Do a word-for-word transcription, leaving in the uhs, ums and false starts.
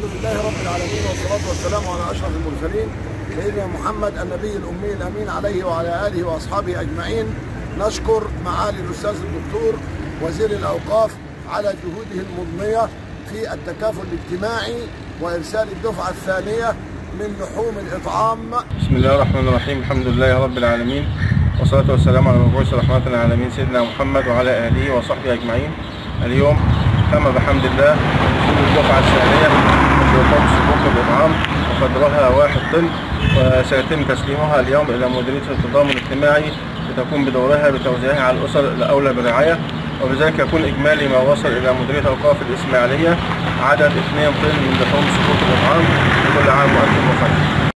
الحمد لله رب العالمين، والصلاة والسلام على أشرف المرسلين سيدنا محمد النبي الأمي الأمين عليه وعلى آله وأصحابه أجمعين. نشكر معالي الأستاذ الدكتور وزير الأوقاف على جهوده المضنية في التكافل الاجتماعي وإرسال الدفعة الثانية من لحوم الإطعام. بسم الله الرحمن الرحيم. الحمد لله رب العالمين، والصلاة والسلام على المبعوث رحمة للعالمين سيدنا محمد وعلى آله وصحبه أجمعين. اليوم تم بحمد الله وصول الدفعة الثانية من لحوم صندوق الإطعام وقدرها واحد طن، وسيتم تسليمها اليوم إلى مديرية التضامن الاجتماعي لتقوم بدورها بتوزيعها على الأسر الأولى بالرعاية، وبذلك يكون إجمالي ما وصل إلى مديرية أوقاف الإسماعيلية عدد اثنين طن من لحوم صندوق الإطعام. كل عام وأنتم بخير.